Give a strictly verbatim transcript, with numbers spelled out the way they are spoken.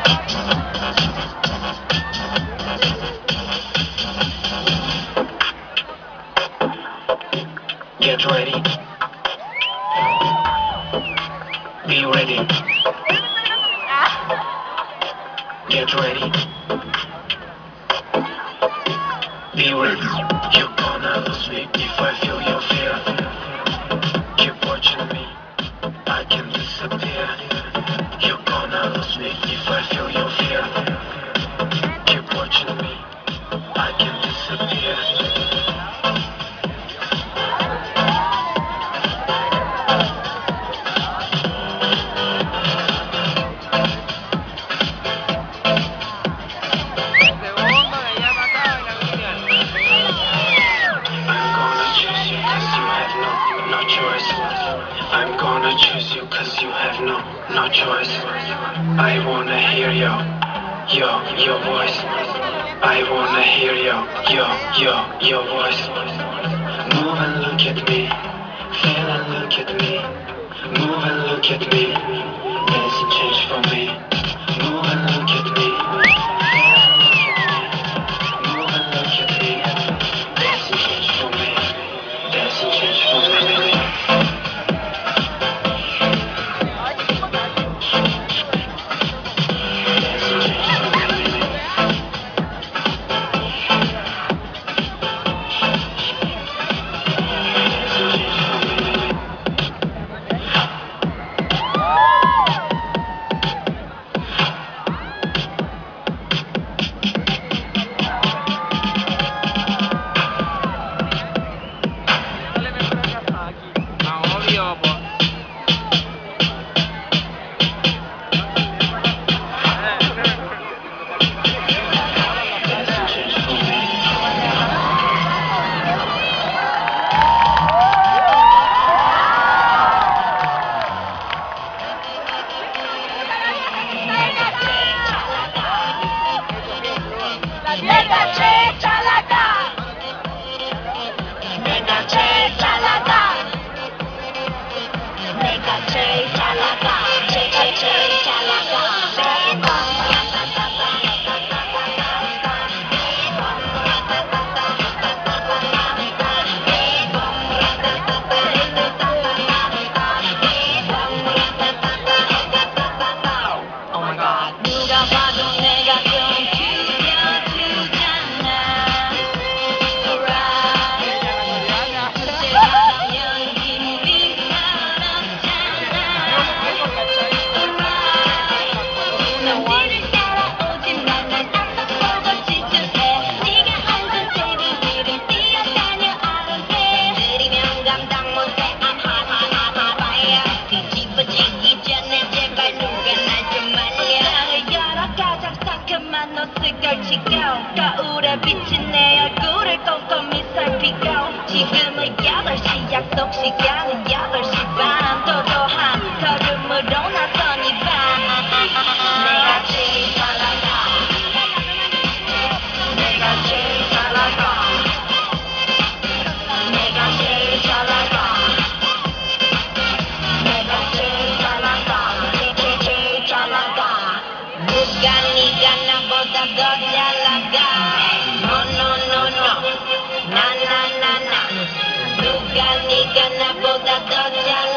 Get ready. Be ready. Get ready. Be ready. You're gonna lose me if I feel your fear. Keep watching me. I can disappear. You're gonna lose me if I feel your fear. Keep watching me. I can disappear. I'm gonna choose you cause you have no, no choice. I wanna hear yo, yo, your voice. I wanna hear yo, yo, yo, your voice. Move and look at me, feel and look at me. Move and look at me, there's a change for me. Move and look at me, feel and look at me. Move and look at me, there's a change for me. There's a change for me. 거울에 비친 내 얼굴을 꼼꼼히 살피고 지금은 여덟 시 약속 시간은 여덟 시 반 도도한 걸음으로 나선 이 밤 내가 제일 잘 나가 내가 제일 잘 나가 내가 제일 잘 나가 내가 제일 잘 나가 제일 제일 잘 나가 누가 네가 나보다 더 잘 나가 No no no no na na na na 누가 네가 나보다 더 잘